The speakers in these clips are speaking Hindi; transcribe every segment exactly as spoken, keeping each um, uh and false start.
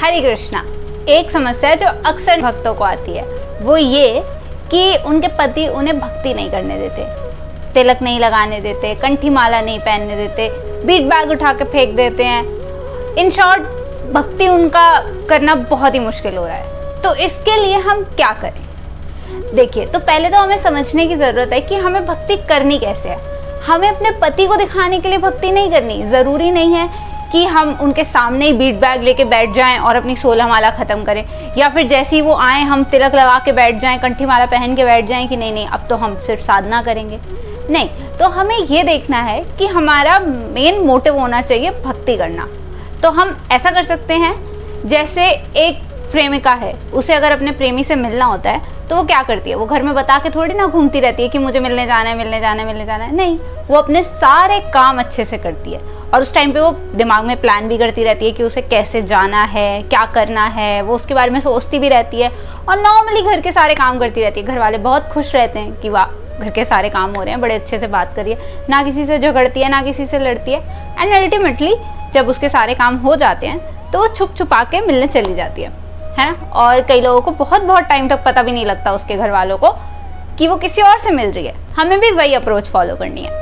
हरे कृष्णा। एक समस्या जो अक्सर भक्तों को आती है वो ये कि उनके पति उन्हें भक्ति नहीं करने देते, तिलक नहीं लगाने देते, कंठी माला नहीं पहनने देते, बीट बैग उठा के फेंक देते हैं। इन शॉर्ट भक्ति उनका करना बहुत ही मुश्किल हो रहा है। तो इसके लिए हम क्या करें? देखिए, तो पहले तो हमें समझने की ज़रूरत है कि हमें भक्ति करनी कैसे है। हमें अपने पति को दिखाने के लिए भक्ति नहीं करनी। ज़रूरी नहीं है कि हम उनके सामने ही बीट बैग लेके बैठ जाएं और अपनी सोलह माला ख़त्म करें, या फिर जैसे ही वो आए हम तिलक लगा के बैठ जाएं, कंठी माला पहन के बैठ जाएं कि नहीं नहीं अब तो हम सिर्फ साधना करेंगे। नहीं, तो हमें ये देखना है कि हमारा मेन मोटिव होना चाहिए भक्ति करना। तो हम ऐसा कर सकते हैं, जैसे एक प्रेमिका है, उसे अगर अपने प्रेमी से मिलना होता है तो वो क्या करती है? वो घर में बता के थोड़ी ना घूमती रहती है कि मुझे मिलने जाना है मिलने जाना है मिलने जाना है। नहीं, वो अपने सारे काम अच्छे से करती है और उस टाइम पे वो दिमाग में प्लान भी करती रहती है कि उसे कैसे जाना है, क्या करना है, वो उसके बारे में सोचती भी रहती है और नॉर्मली घर के सारे काम करती रहती है। घर वाले बहुत खुश रहते हैं कि वाह घर के सारे काम हो रहे हैं, बड़े अच्छे से बात करिए, ना किसी से झगड़ती है ना किसी से लड़ती है। एंड अल्टीमेटली जब उसके सारे काम हो जाते हैं तो वो छुप छुपा के मिलने चली जाती है है ना। और कई लोगों को बहुत बहुत टाइम तक पता भी नहीं लगता उसके घर वालों को कि वो किसी और से मिल रही है। हमें भी वही अप्रोच फॉलो करनी है।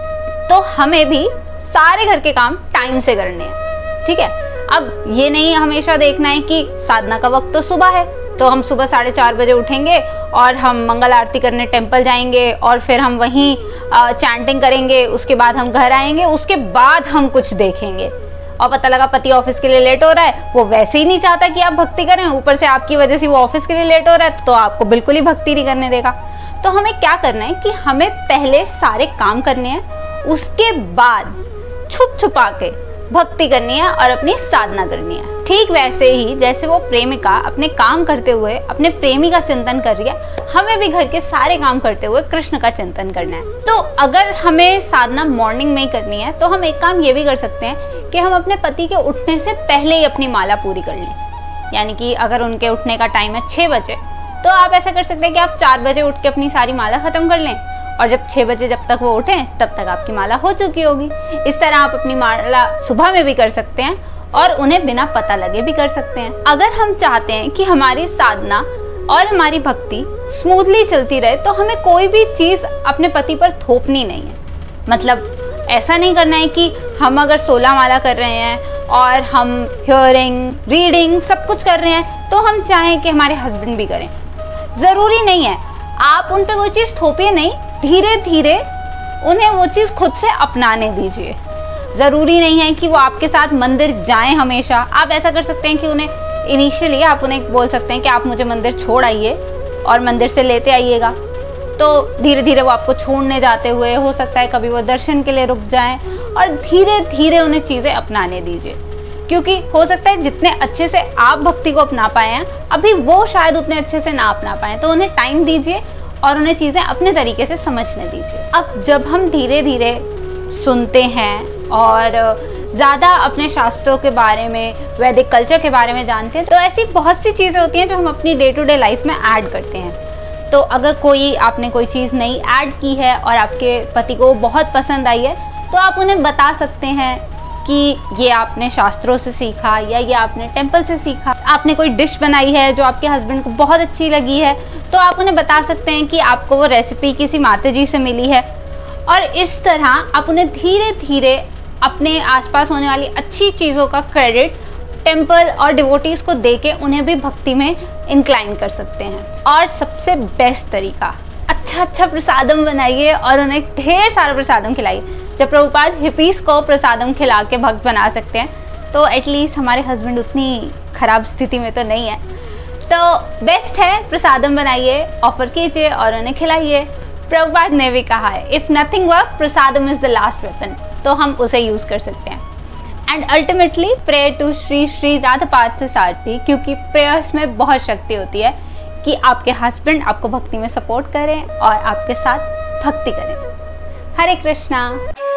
तो हमें भी सारे घर के काम टाइम से करने हैं, ठीक है। अब ये नहीं हमेशा देखना है कि साधना का वक्त तो सुबह है तो हम सुबह साढ़े चार बजे उठेंगे और हम मंगल आरती करने टेम्पल जाएंगे और फिर हम वहीं चैंटिंग करेंगे, उसके बाद हम घर आएंगे, उसके बाद हम कुछ देखेंगे। और पता लगा पति ऑफिस के लिए लेट हो रहा है, वो वैसे ही नहीं चाहता कि आप भक्ति करें, ऊपर से आपकी वजह से वो ऑफिस के लिए लेट हो रहा है तो आपको बिल्कुल ही भक्ति नहीं करने देगा। तो हमें क्या करना है कि हमें पहले सारे काम करने हैं, उसके बाद छुप छुपा के भक्ति करनी है और अपनी साधना करनी है। ठीक वैसे ही जैसे वो प्रेमिका अपने काम करते हुए अपने प्रेमी का चिंतन कर रही है, हमें भी घर के सारे काम करते हुए कृष्ण का चिंतन करना है। तो अगर हमें साधना मॉर्निंग में ही करनी है तो हम एक काम ये भी कर सकते हैं कि हम अपने पति के उठने से पहले ही अपनी माला पूरी कर लें। यानी कि अगर उनके उठने का टाइम है छः बजे तो आप ऐसा कर सकते हैं कि आप चार बजे उठ के अपनी सारी माला खत्म कर लें और जब छः बजे जब तक वो उठें तब तक आपकी माला हो चुकी होगी। इस तरह आप अपनी माला सुबह में भी कर सकते हैं और उन्हें बिना पता लगे भी कर सकते हैं। अगर हम चाहते हैं कि हमारी साधना और हमारी भक्ति स्मूथली चलती रहे तो हमें कोई भी चीज़ अपने पति पर थोपनी नहीं है। मतलब ऐसा नहीं करना है कि हम अगर सोलह माला कर रहे हैं और हम हियरिंग रीडिंग सब कुछ कर रहे हैं तो हम चाहें कि हमारे हस्बैंड भी करें। ज़रूरी नहीं है, आप उन पर कोई चीज़ थोपिए नहीं, धीरे धीरे उन्हें वो चीज़ खुद से अपनाने दीजिए। ज़रूरी नहीं है कि वो आपके साथ मंदिर जाएं हमेशा। आप ऐसा कर सकते हैं कि उन्हें इनिशियली आप उन्हें बोल सकते हैं कि आप मुझे मंदिर छोड़ आइए और मंदिर से लेते आइएगा। तो धीरे धीरे वो आपको छोड़ने जाते हुए हो सकता है कभी वो दर्शन के लिए रुक जाएं और धीरे धीरे उन्हें चीज़ें अपनाने दीजिए। क्योंकि हो सकता है जितने अच्छे से आप भक्ति को अपना पाए हैं अभी वो शायद उतने अच्छे से ना अपना पाएँ। तो उन्हें टाइम दीजिए और उन्हें चीज़ें अपने तरीके से समझने दीजिए। अब जब हम धीरे धीरे सुनते हैं और ज़्यादा अपने शास्त्रों के बारे में, वैदिक कल्चर के बारे में जानते हैं तो ऐसी बहुत सी चीज़ें होती हैं जो हम अपनी डे टू डे लाइफ में ऐड करते हैं। तो अगर कोई आपने कोई चीज़ नई ऐड की है और आपके पति को बहुत पसंद आई है तो आप उन्हें बता सकते हैं कि ये आपने शास्त्रों से सीखा या ये आपने टेम्पल से सीखा। आपने कोई डिश बनाई है जो आपके हस्बैंड को बहुत अच्छी लगी है तो आप उन्हें बता सकते हैं कि आपको वो रेसिपी किसी माता जी से मिली है। और इस तरह आप उन्हें धीरे धीरे अपने आसपास होने वाली अच्छी चीज़ों का क्रेडिट टेम्पल और डिवोटीज़ को देके उन्हें भी भक्ति में इंक्लाइन कर सकते हैं। और सबसे बेस्ट तरीका, अच्छा अच्छा प्रसादम बनाइए और उन्हें ढेर सारा प्रसादम खिलाइए। जब प्रभुपाद हिप्पीज़ को प्रसादम खिला के भक्त बना सकते हैं तो एटलीस्ट हमारे हस्बैंड उतनी ख़राब स्थिति में तो नहीं है। तो बेस्ट है प्रसादम बनाइए, ऑफर कीजिए और उन्हें खिलाइए। प्रभुपाद ने भी कहा है if nothing work prasadam is the last weapon, तो हम उसे यूज़ कर सकते हैं। And ultimately prayer to Shri Shri Radhapad Sarathi, क्योंकि प्रेयर्स में बहुत शक्ति होती है कि आपके हस्बैंड आपको भक्ति में सपोर्ट करें और आपके साथ भक्ति करें। हरे कृष्णा।